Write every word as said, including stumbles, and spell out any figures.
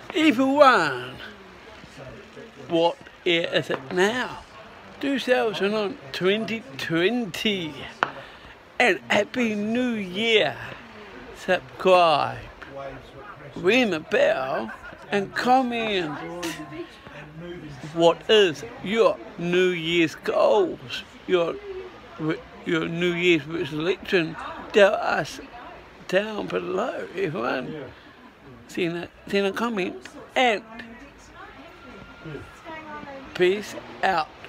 Everyone, what year is it now? two thousand twenty, and Happy New Year. Subscribe, ring the bell, and comment what is your New Year's goals, your your New Year's resolution. Tell us down below, everyone. See in a comment, and peace out.